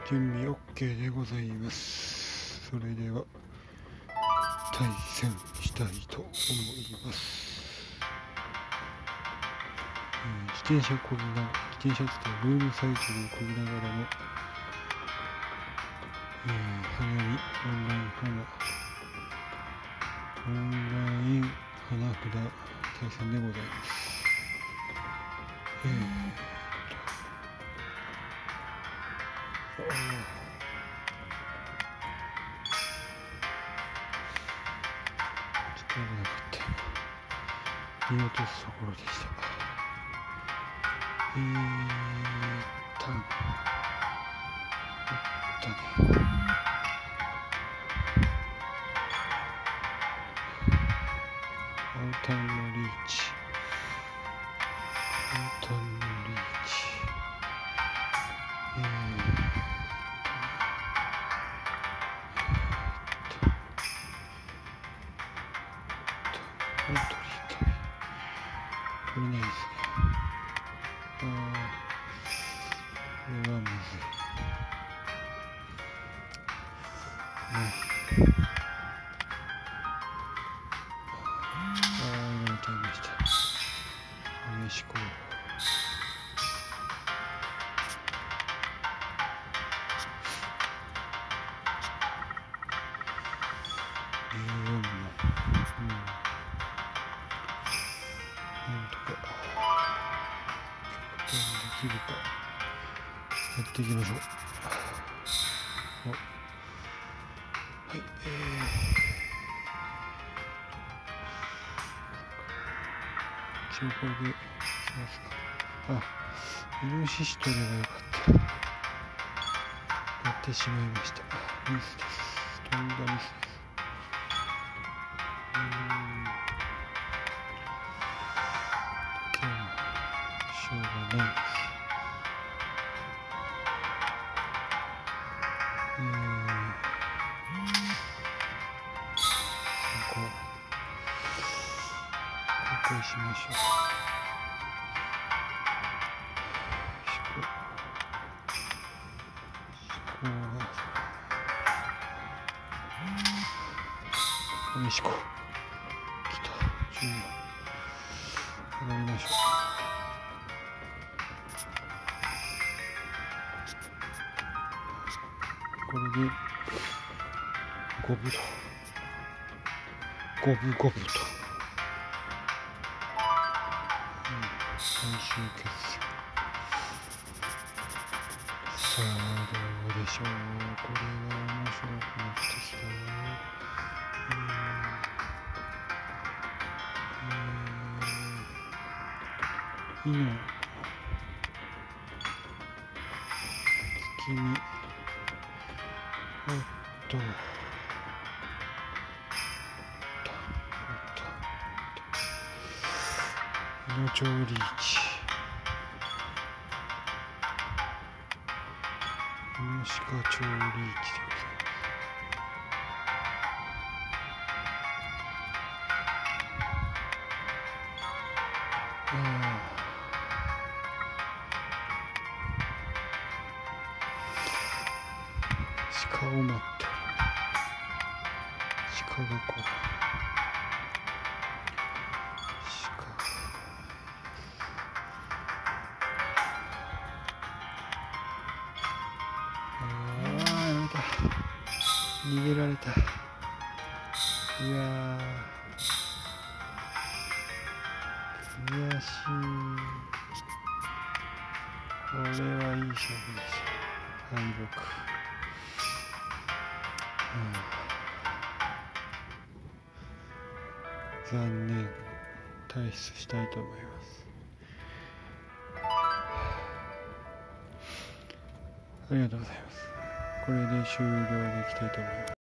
準備 OK でございます。それでは対戦したいと思います。自転車こぎながら、自転車ってルールサイクルをこぎながらの、花火オンライン花札対戦でございます。ちょっと危なかった。見落とすところでした。アウターのリーチ。取れないですね。これはむずい。やられちゃいました。試しこう。なんとかできるかやっていきましょう。はい、一応これでしますか。イノシシ取ればよかった。やってしまいました。ミスです。とんだミスです。しょうがないです。ここしましょう。思考が来た。上がりましょう。これで五分と最終決戦。さあどうでしょう。これは面白くなってきたよ。月見の超リーチ。イノシカ超リーチでございます。鹿を待ってる。鹿が来る。逃げられた。いや悔しい。これはいい勝負でした。敗北。残念。退出したいと思います。ありがとうございます。これで終了できたいと思います。